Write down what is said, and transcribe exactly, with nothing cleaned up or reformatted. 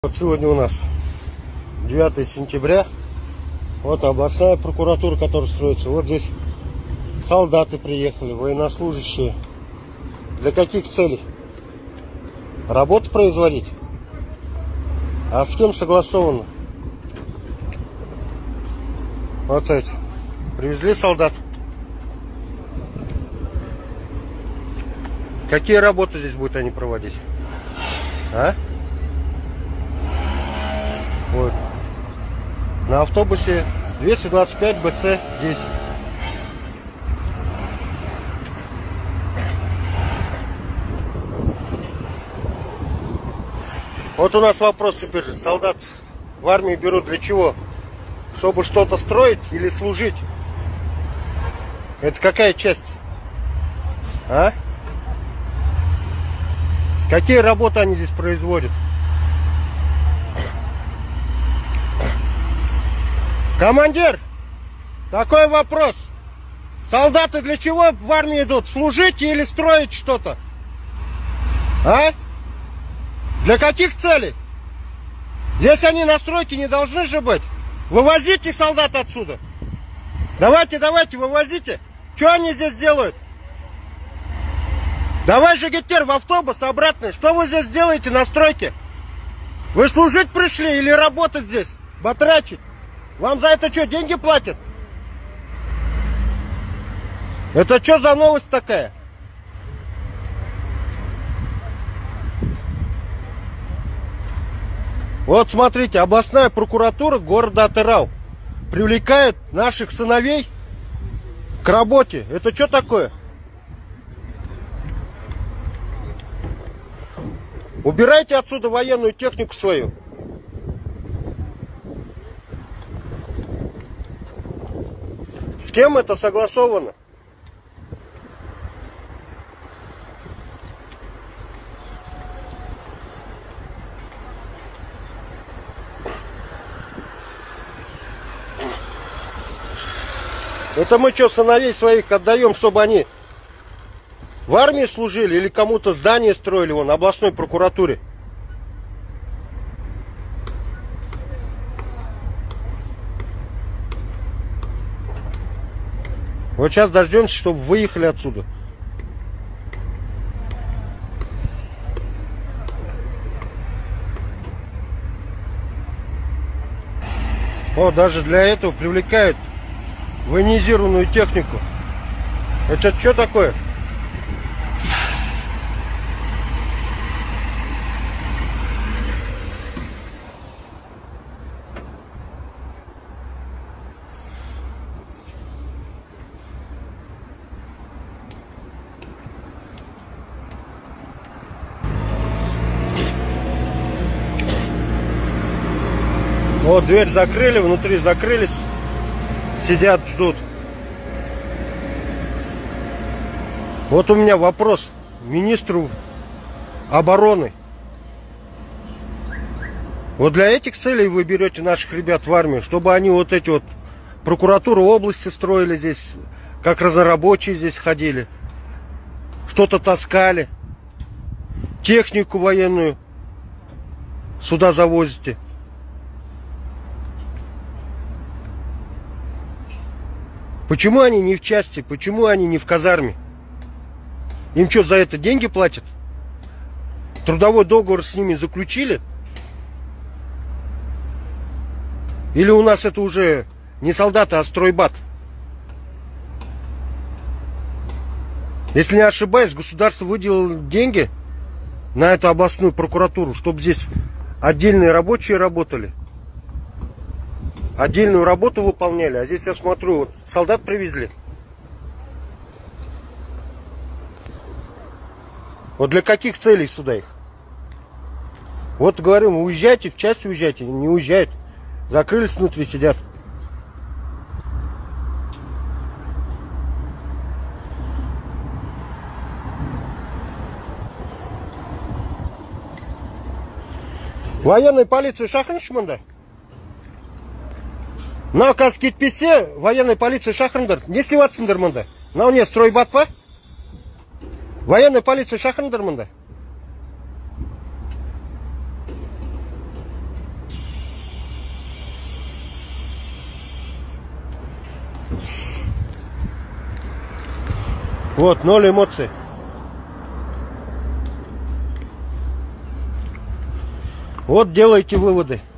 Вот сегодня у нас девятое сентября. Вот областная прокуратура, которая строится. Вот здесь солдаты приехали, военнослужащие. Для каких целей? Работу производить? А с кем согласовано? Вот эти. Привезли солдат. Какие работы здесь будут они проводить? А? Вот. На автобусе двести двадцать пять бэ цэ десять. Вот у нас вопрос теперь же. Солдат в армию берут для чего? Чтобы что-то строить или служить? Это какая часть? А? Какие работы они здесь производят? Командир, такой вопрос. Солдаты для чего в армию идут? Служить или строить что-то? А? Для каких целей? Здесь они на стройке не должны же быть. Вывозите солдат отсюда. Давайте, давайте, вывозите. Что они здесь делают? Давай же, Гитлер, в автобус обратно. Что вы здесь делаете на стройке? Вы служить пришли или работать здесь? Батрачить? Вам за это что, деньги платят? Это что за новость такая? Вот смотрите, областная прокуратура города Атырау привлекает наших сыновей к работе. Это что такое? Убирайте отсюда военную технику свою. С кем это согласовано? Это мы что, сыновей своих отдаем, чтобы они в армии служили или кому-то здание строили вон, областной прокуратуре? Вот сейчас дождемся, чтобы выехали отсюда. О, даже для этого привлекают военизированную технику. Это что такое? Вот дверь закрыли, внутри закрылись, сидят, ждут. Вот у меня вопрос министру обороны. Вот для этих целей вы берете наших ребят в армию, чтобы они вот эти вот прокуратуру области строили здесь, как разнорабочие здесь ходили, что-то таскали, технику военную сюда завозите. Почему они не в части? Почему они не в казарме? Им что, за это деньги платят? Трудовой договор с ними заключили? Или у нас это уже не солдаты, а стройбат? Если не ошибаюсь, государство выделило деньги на эту областную прокуратуру, чтобы здесь отдельные рабочие работали. Отдельную работу выполняли, а здесь я смотрю, вот солдат привезли. Вот для каких целей сюда их? Вот говорим, уезжайте, в часть уезжайте, не уезжают. Закрылись внутри, сидят. Военной полиции шахрыншмында? Мынау қазір кетпесе, военной полиция шақырыңдар. Не істеватсыңдар мұнда? Мынау не, стройбат па? Военная полиция шақырыңдар мұнда. Вот, ноль эмоций. Вот делайте выводы.